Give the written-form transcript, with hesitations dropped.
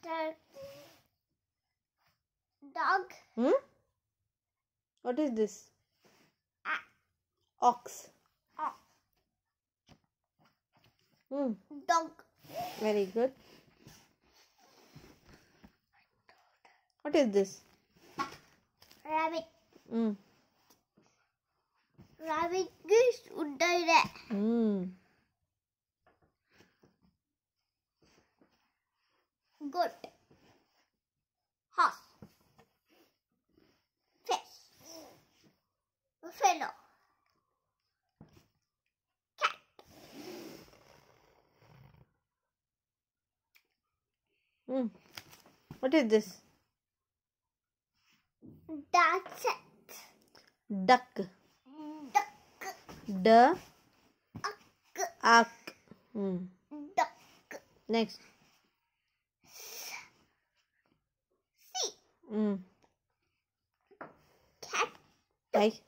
Dog. What is this? Ox. Dog. Very good. What is this? Rabbit. Rabbit is udare. Goat. Horse. Fish. Buffalo. Cat. What is this? That's it. Duck. Duck. Duck. Duck. Next. Sheep. Cat.